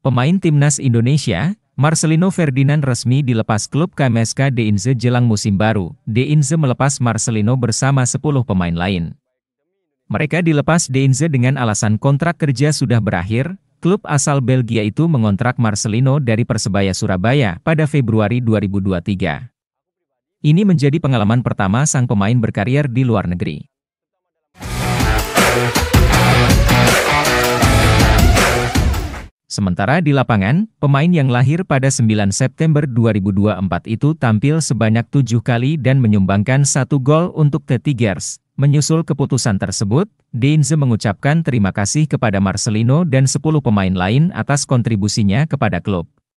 Pemain timnas Indonesia, Marcelino Ferdinand resmi dilepas klub KMSK Deinze jelang musim baru. Deinze melepas Marcelino bersama 10 pemain lain. Mereka dilepas Deinze dengan alasan kontrak kerja sudah berakhir. Klub asal Belgia itu mengontrak Marcelino dari Persebaya Surabaya pada Februari 2023. Ini menjadi pengalaman pertama sang pemain berkarier di luar negeri. Sementara di lapangan, pemain yang lahir pada 9 September 2024 itu tampil sebanyak 7 kali dan menyumbangkan 1 gol untuk The Tigers. Menyusul keputusan tersebut, Deinze mengucapkan terima kasih kepada Marcelino dan 10 pemain lain atas kontribusinya kepada klub.